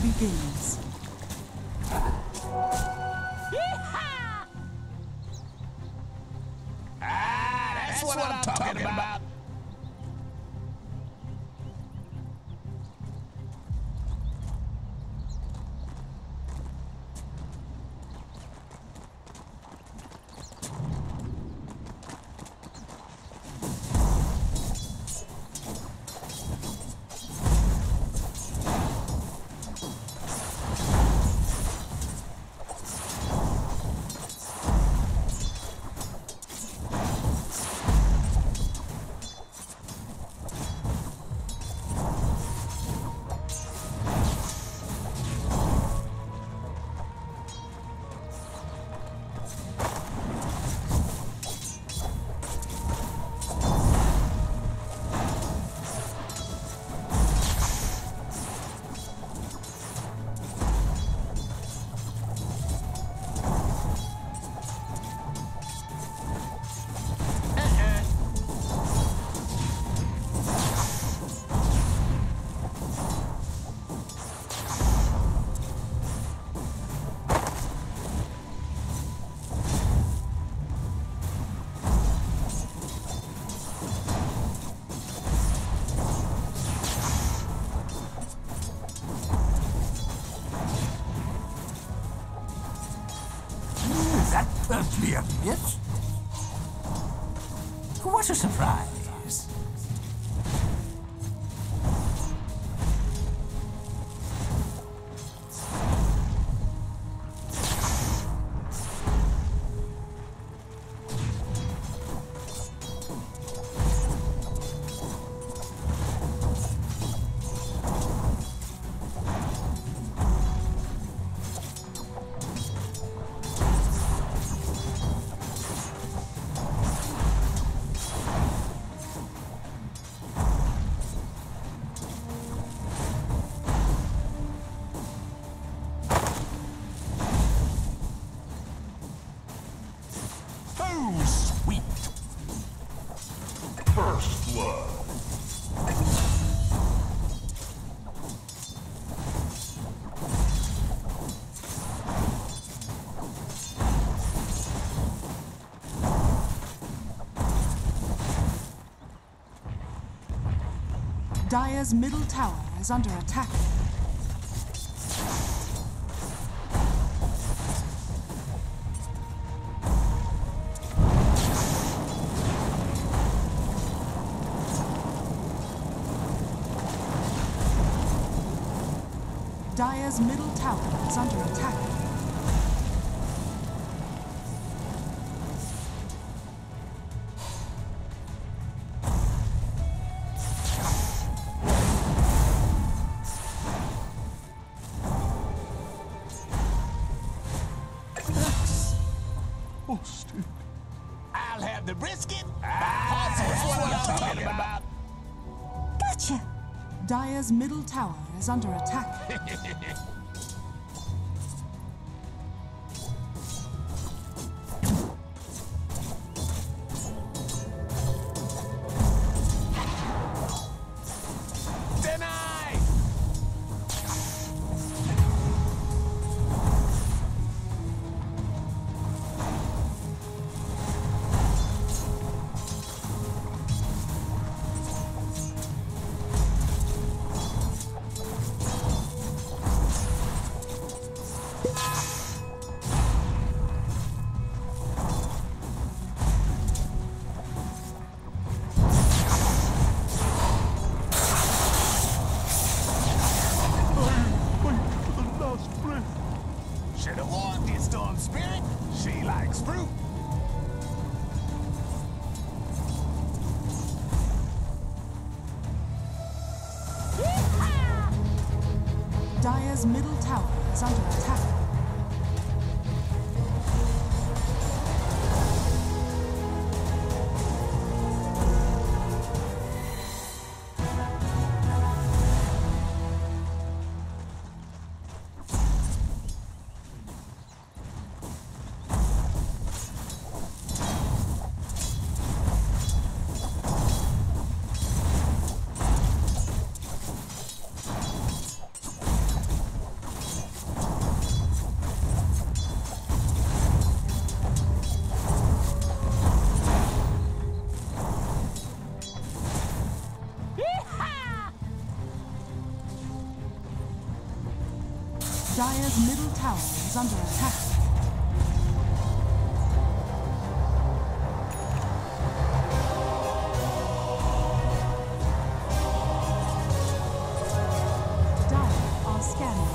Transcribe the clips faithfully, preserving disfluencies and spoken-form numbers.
begins. Ah, that's, that's what, what I'm talking, talking about. about. Be a bit. What a surprise. Dire's middle tower is under attack. Dire's middle tower is under attack. I'll have the brisket. Ah, that's what I'm talking about. Gotcha. Dire's middle tower is under attack. Should have warned you, Storm Spirit. She likes fruit. Dire's middle tower is under attack. Dire's middle tower is under attack. Dire are scanning.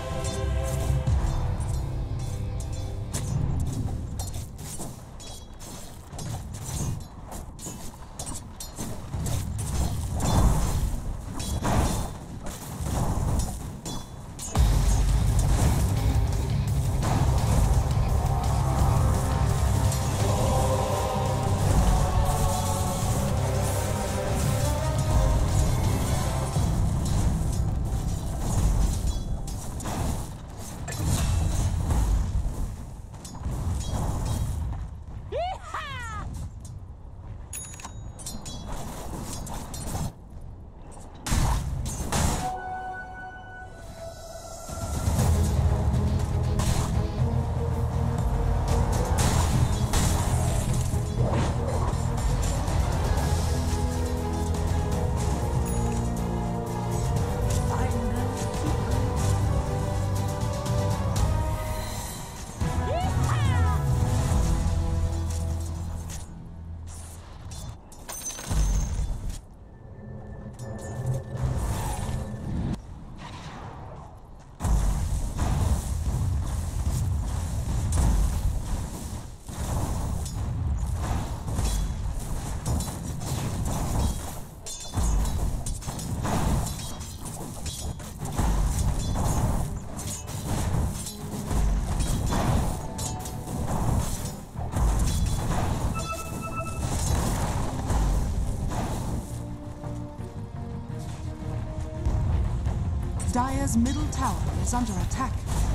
Dire's middle tower is under attack.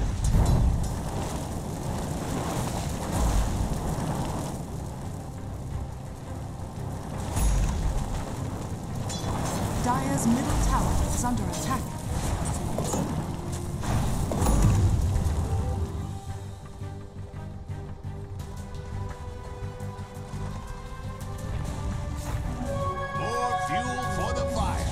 Dire's middle tower is under attack. More fuel for the fire.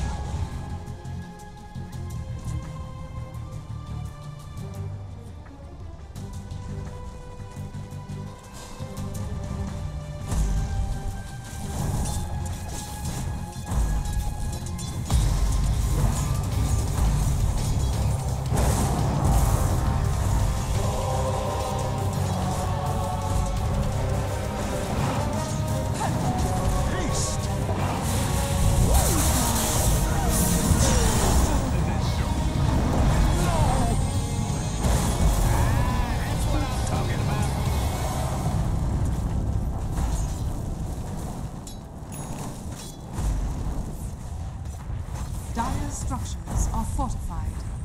Dire's structures are fortified.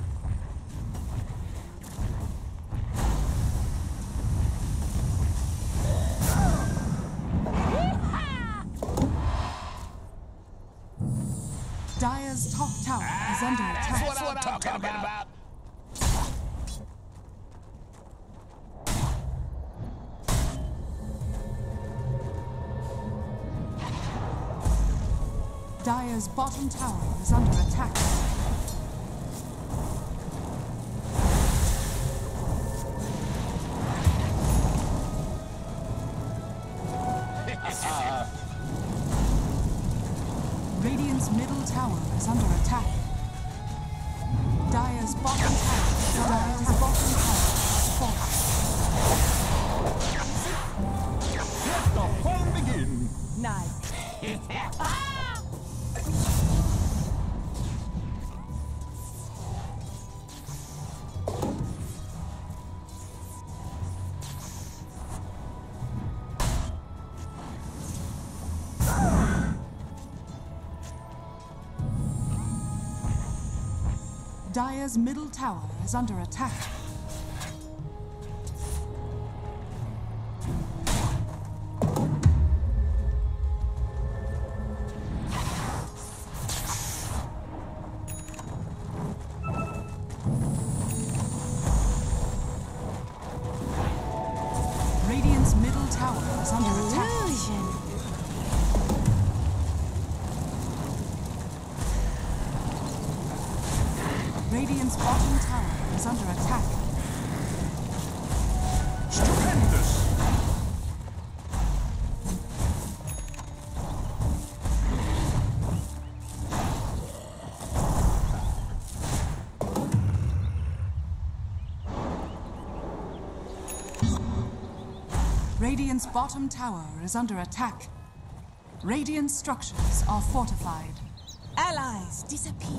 Dire's top tower is under attack. That's what I'm talking about. Dire's bottom tower is under attack. Radiant's middle tower is under attack. Dire's bottom tower is under Dire's bottom tower is falling. Let the fun begin. Nice. Dire's middle tower is under attack. Radiant's middle tower is under attack. Illusion. Radiant's bottom tower is under attack. Stupendous! Radiant's bottom tower is under attack. Radiant structures are fortified. Allies disappear.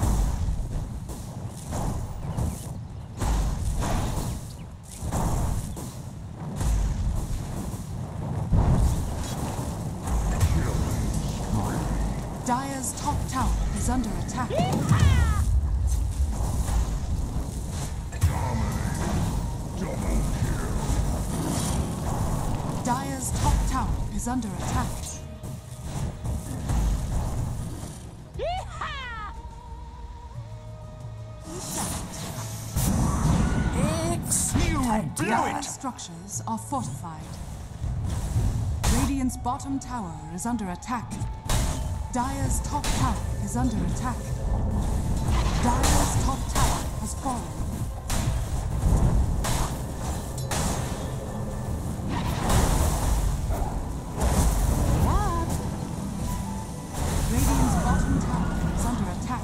Dire's top tower is under attack. Dire's top tower is under attack. Dire structures are fortified. Radiant's bottom tower is under attack. Dire's top tower is under attack. Dire's top tower has fallen. Radiant's bottom tower is under attack.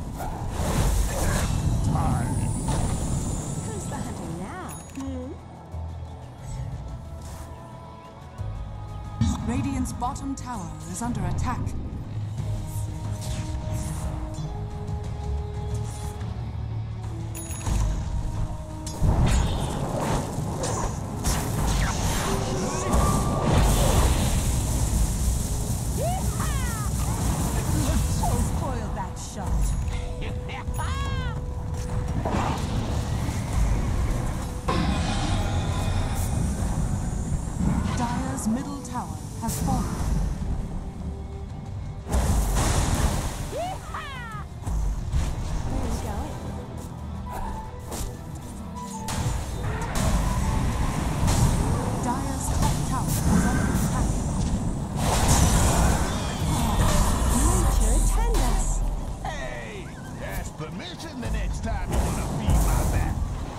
Who's the hunter now? Radiant's bottom tower is under attack. Dire's middle tower has fallen. Where's going? Dire's top tower is under attack. Nature attend us. Hey! Ask permission the next time you want to feed my back.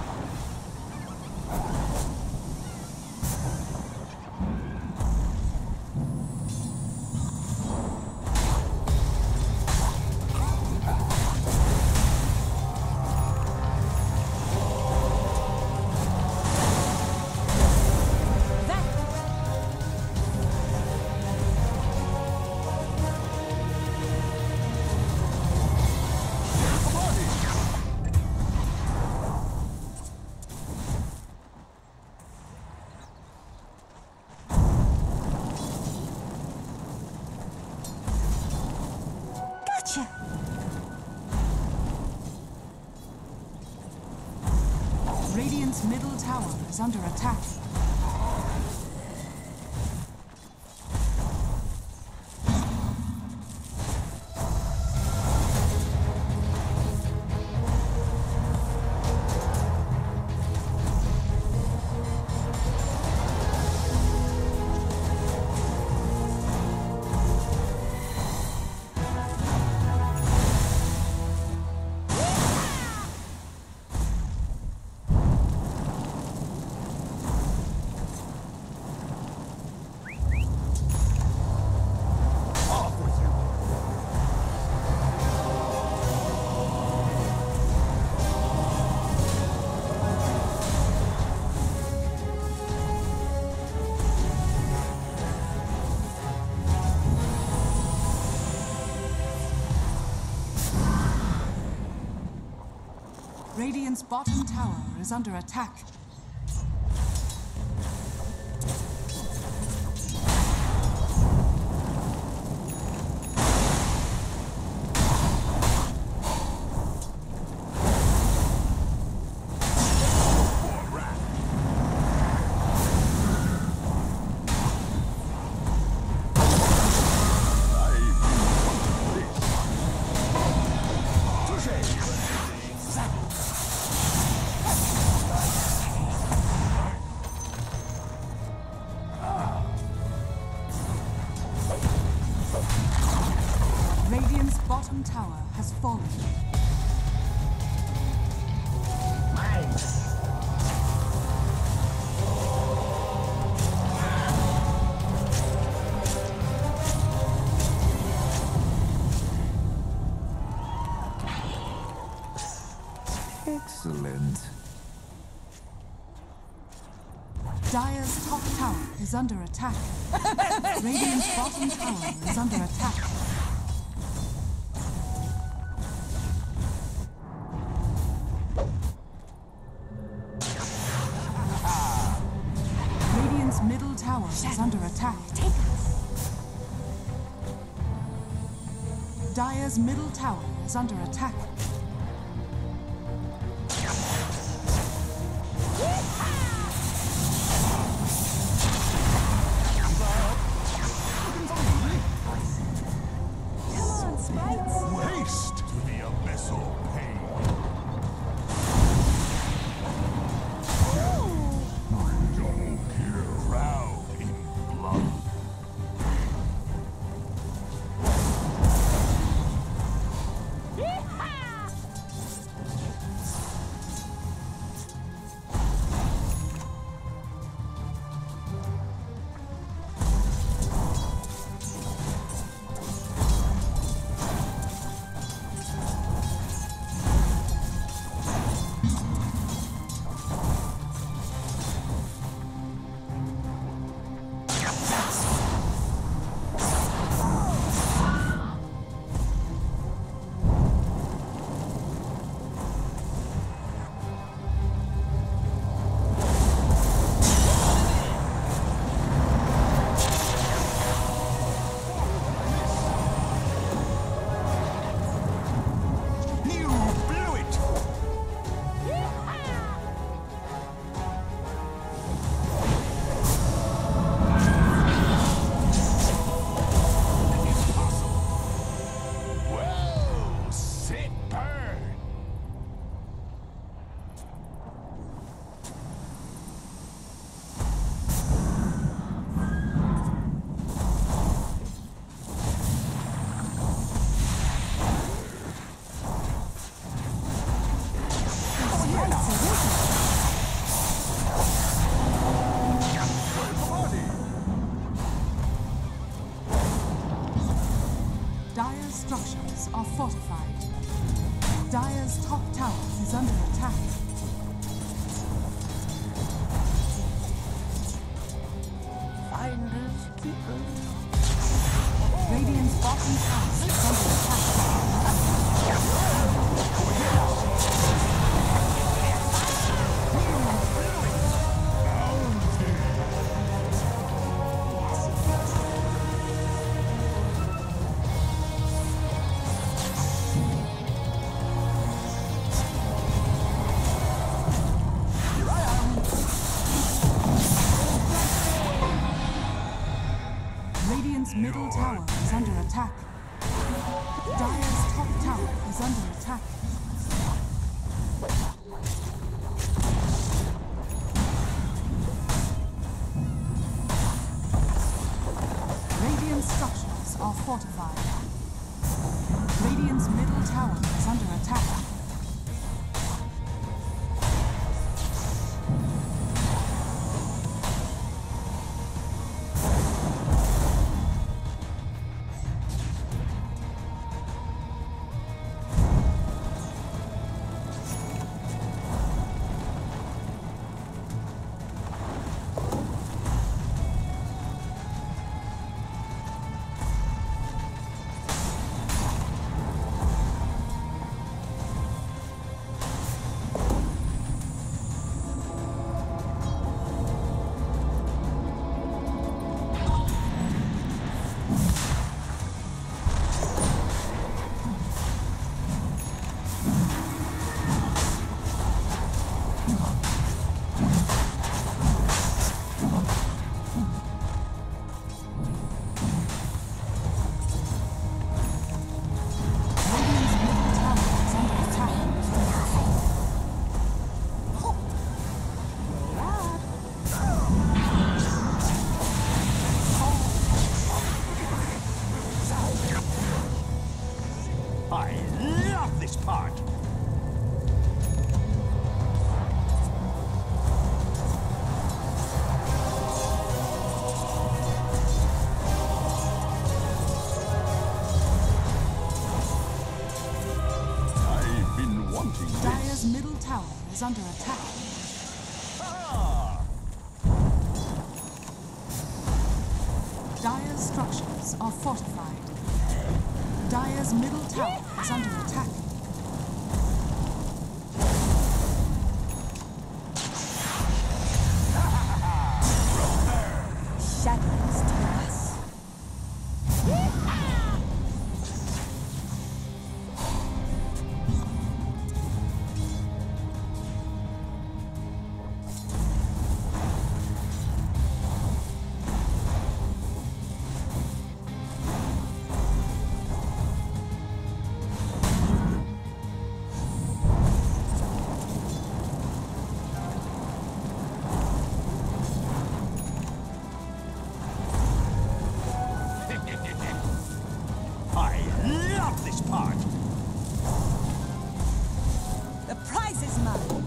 Gotcha! Radiant's middle tower is under attack. Radiant's bottom tower is under attack. Radiant's bottom tower has fallen. Excellent. Dire's top tower is under attack. Radiant's bottom tower is under attack. Radiant's middle tower is under attack. Take us. Dire's middle tower is under attack. Come on, sprites. Haste to the abyssal pain. Double kill. Drown in blood. Dire's structures are fortified. Dire's top tower is under attack. Finders keepers. Radiant's bottom tower is under attack. Radiant's middle tower is under attack. Dire's top tower is under attack. Radiant structures are fortified. Radiant's middle tower is under attack. tower is under attack. Dire's structures are fortified. Dire's middle tower is under attack. Shadows to us. The prize is mine.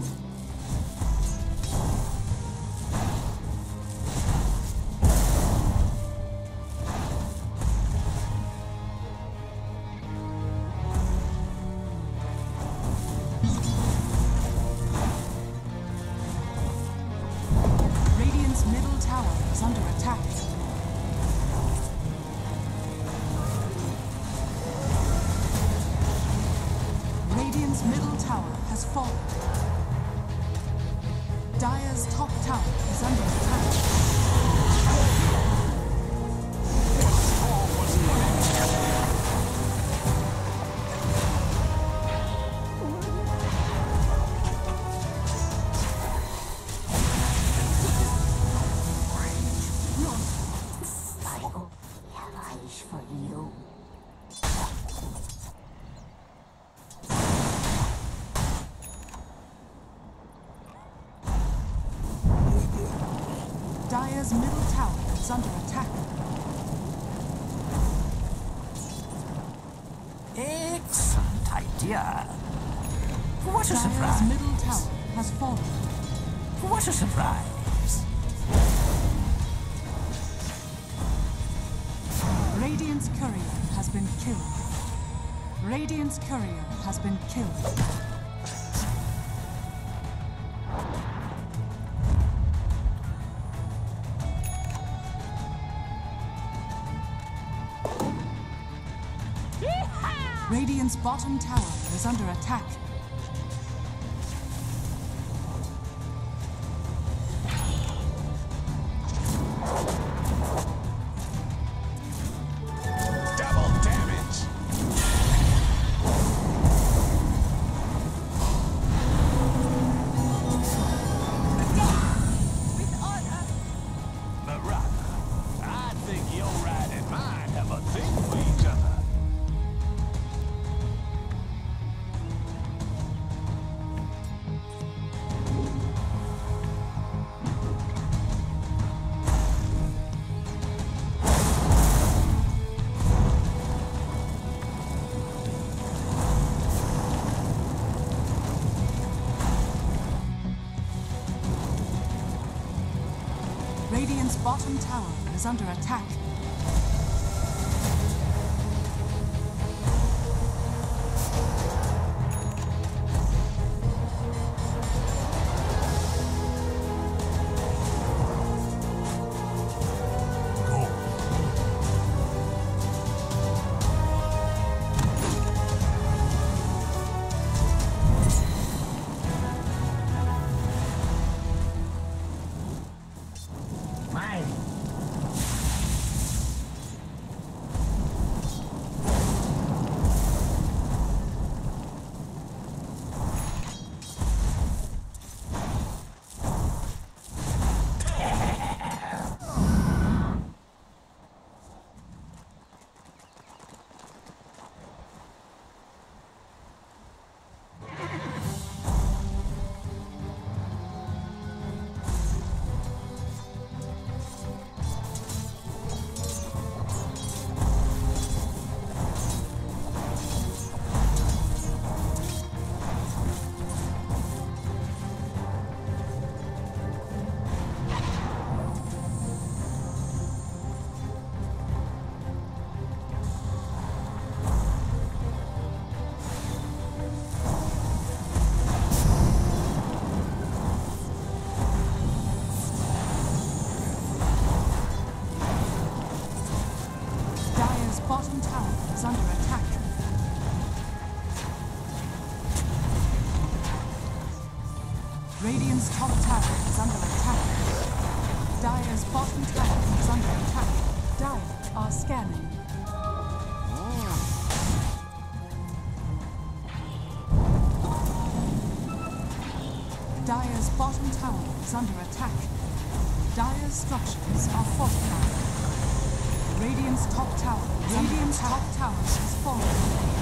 Radiant's middle tower is under attack. Radiant's middle tower has fallen. Dire's top tower is under attack. Final allies for you. Dire's middle tower is under attack. Excellent idea. What a Dire's surprise. middle tower has fallen. What a surprise. Radiant's courier has been killed. Radiant's courier has been killed. Radiant's bottom tower is under attack. Double damage. With honor. Baraka, I think your ride and mine have a thing for each other. Radiant's bottom tower is under attack. Mine. Radiant's top tower is under attack. Dire's bottom tower is under attack. Dire are scanning. Dire's bottom tower is under attack. Dire's structures are fortified. Radiant's top tower is Radiant's top tower is falling.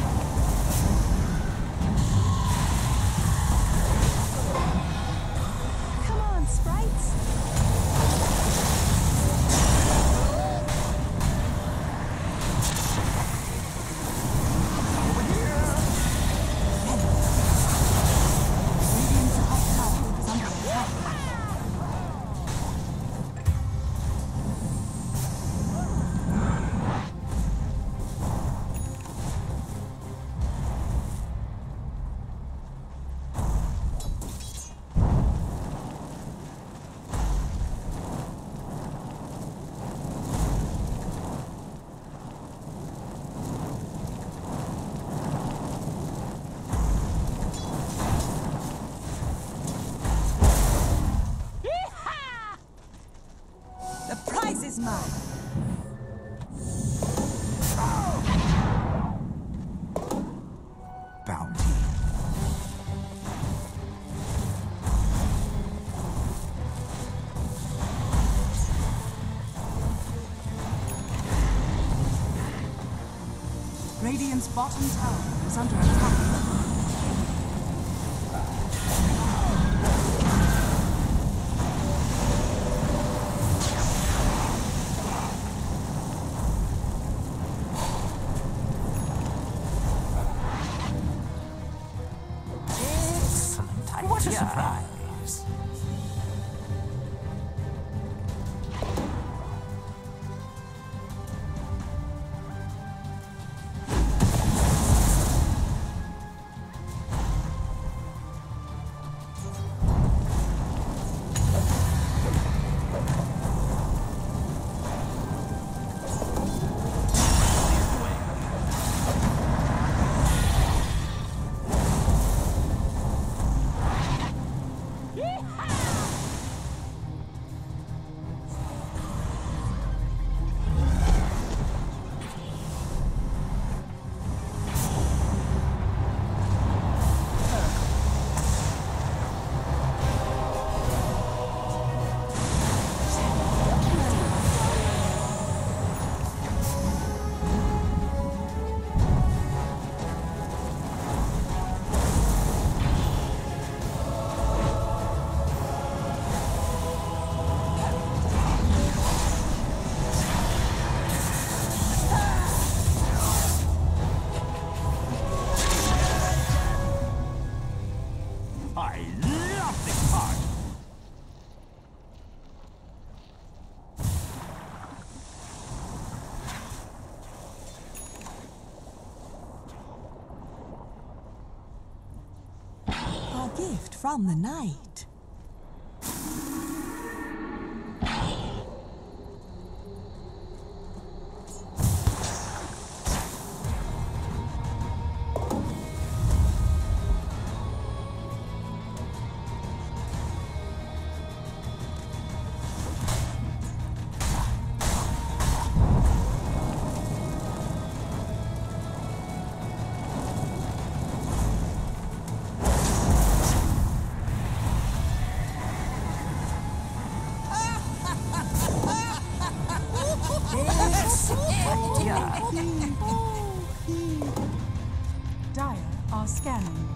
Is mine. Bounty. Radiant's bottom tower is under attack. What a surprise! Gift from the night. Dire are scanning.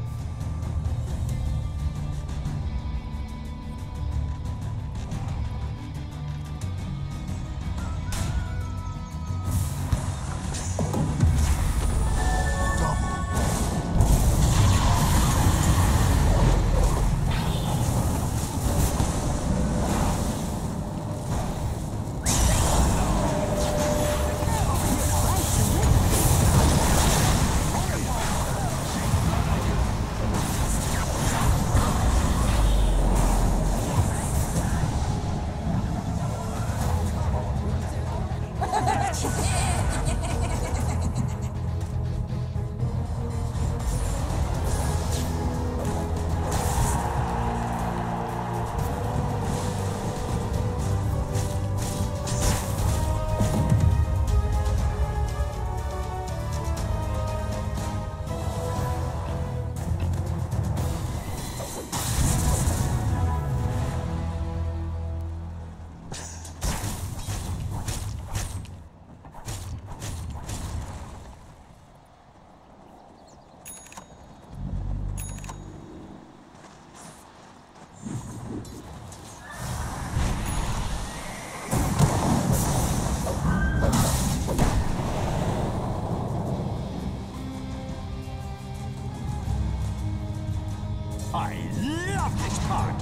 I love this part.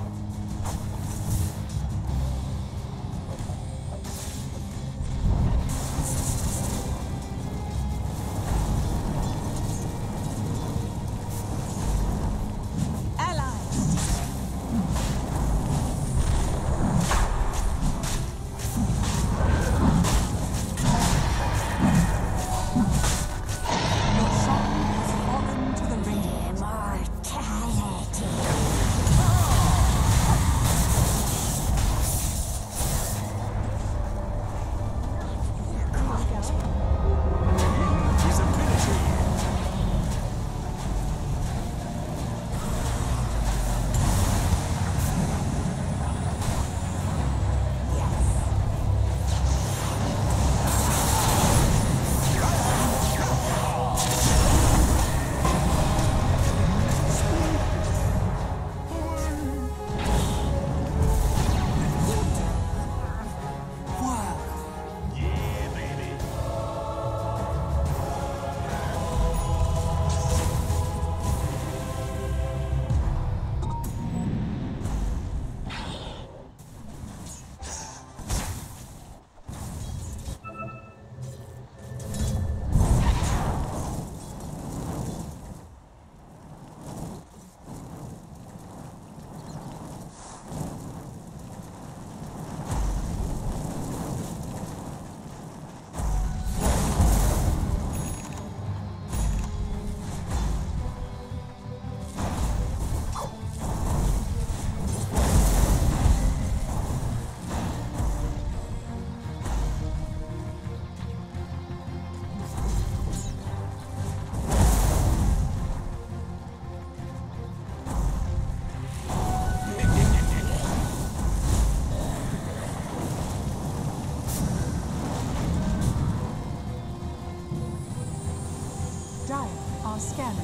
Dire are scanning.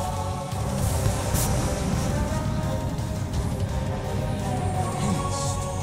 Haste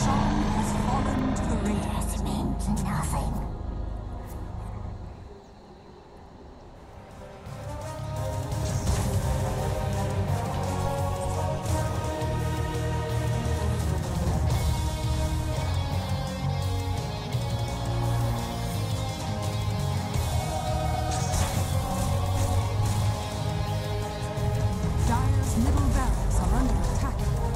sun has fallen to the radiant. It means nothing. Dire's middle barracks are under attack.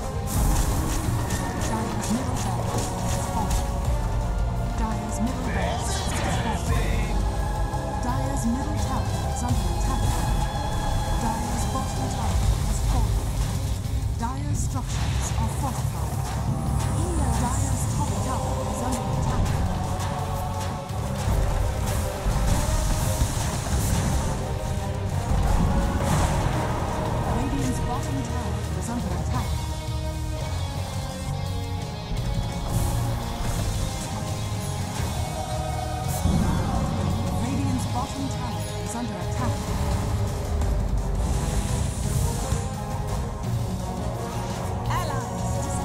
Dire's middle barracks has fallen. Dire's middle barracks has fallen. Dire's middle tower is under attack. Dire's bottom tower has fallen. Dire's structures are fortified. Dire's top tower is under attack. Radiant's bottom tower is under attack. Radiant's bottom tower is under attack. Allies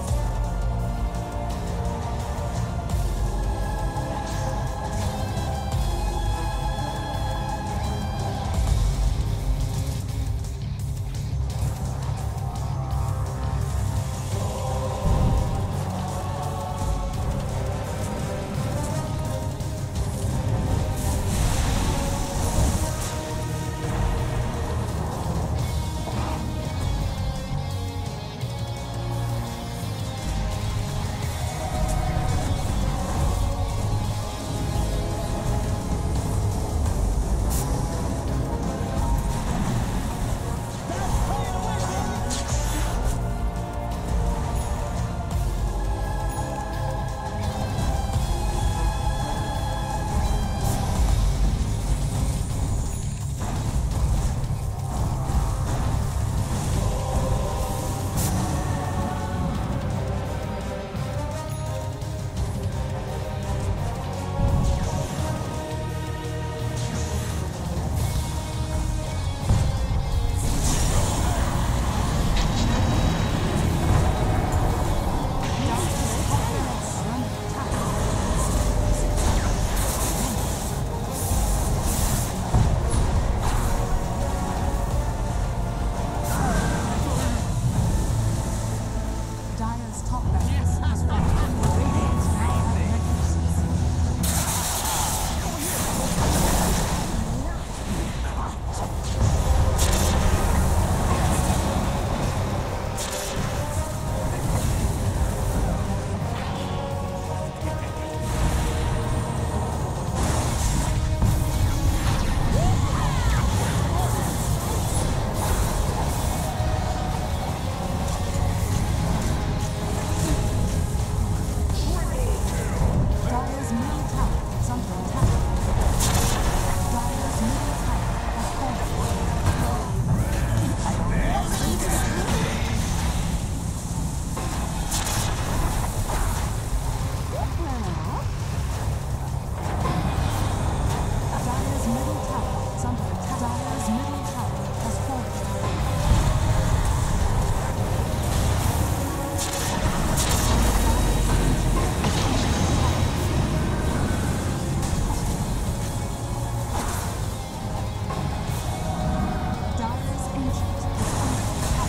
Dire's top barracks has fallen. Radiant's now have magnificence. Dire's middle tower is under attack. Dire's middle tower has fallen. Dire's middle tower is under attack. Dire's middle tower has fallen. Dire's ancient is under attack.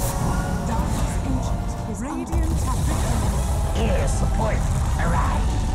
Dire's ancient is radiant victory. Here, support. Arrive.